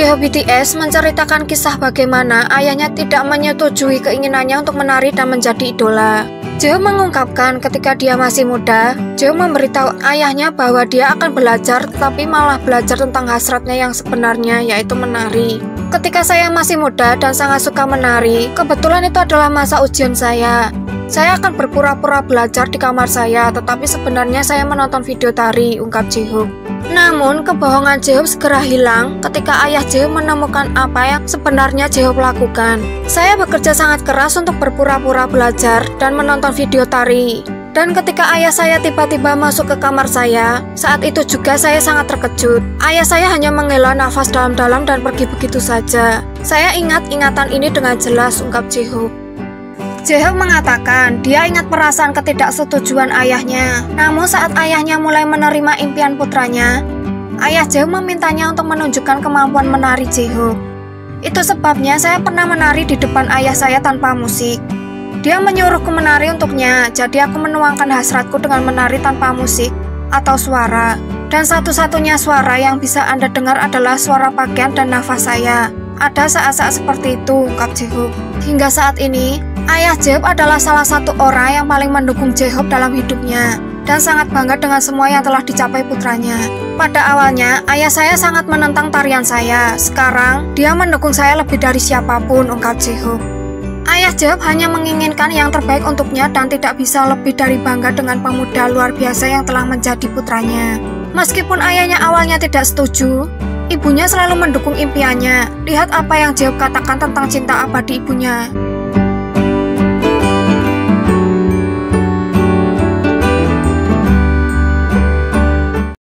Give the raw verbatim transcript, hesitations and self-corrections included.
Jehov B T S menceritakan kisah bagaimana ayahnya tidak menyetujui keinginannya untuk menari dan menjadi idola. Jehov mengungkapkan ketika dia masih muda, Jehov memberitahu ayahnya bahwa dia akan belajar tetapi malah belajar tentang hasratnya yang sebenarnya, yaitu menari. Ketika saya masih muda dan sangat suka menari, kebetulan itu adalah masa ujian saya. Saya akan berpura-pura belajar di kamar saya, tetapi sebenarnya saya menonton video tari, ungkap Jehov. Namun, kebohongan Jehov segera hilang ketika ayah Jehov menemukan apa yang sebenarnya Jehov lakukan. Saya bekerja sangat keras untuk berpura-pura belajar dan menonton video tari. Dan ketika ayah saya tiba-tiba masuk ke kamar saya, saat itu juga saya sangat terkejut. Ayah saya hanya menghela nafas dalam-dalam dan pergi begitu saja. Saya ingat ingatan ini dengan jelas, ungkap Jehov. Jehov mengatakan dia ingat perasaan ketidaksetujuan ayahnya. Namun saat ayahnya mulai menerima impian putranya, ayah Jehov memintanya untuk menunjukkan kemampuan menari Jehov. Itu sebabnya saya pernah menari di depan ayah saya tanpa musik. Dia menyuruhku menari untuknya, jadi aku menuangkan hasratku dengan menari tanpa musik atau suara. Dan satu-satunya suara yang bisa Anda dengar adalah suara pakaian dan nafas saya. Ada saat-saat seperti itu, ungkap Jehov. Hingga saat ini, ayah Jehov adalah salah satu orang yang paling mendukung Jehov dalam hidupnya dan sangat bangga dengan semua yang telah dicapai putranya. Pada awalnya, ayah saya sangat menentang tarian saya. Sekarang, dia mendukung saya lebih dari siapapun, ungkap Jehov. Ayah Jehov hanya menginginkan yang terbaik untuknya dan tidak bisa lebih dari bangga dengan pemuda luar biasa yang telah menjadi putranya. Meskipun ayahnya awalnya tidak setuju, ibunya selalu mendukung impiannya. Lihat apa yang Jehov katakan tentang cinta abadi ibunya.